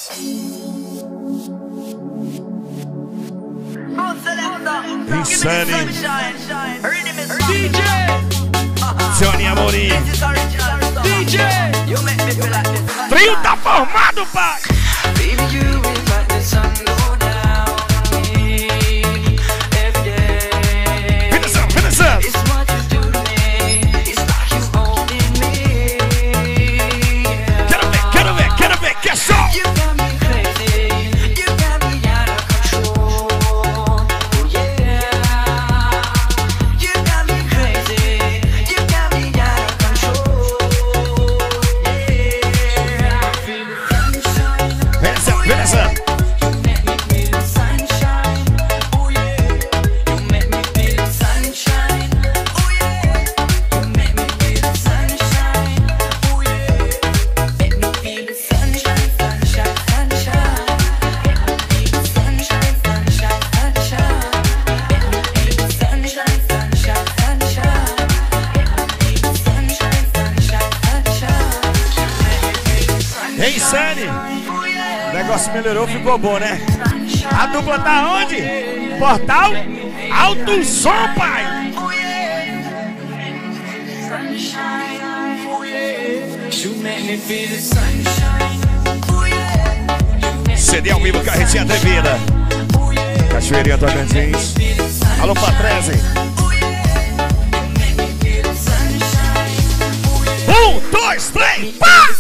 Insane. DJ Jhione Amorin. DJ Trio tá formado, pai. Quero ver, que é só. Em série, o negócio melhorou, ficou bom, né? A dupla tá onde? Portal Alto Som, pai! CD ao vivo, Carretinha Atrevida. Cachoeirinha, Tocantins. Alô, Patrese. 1, 2, 3, pá!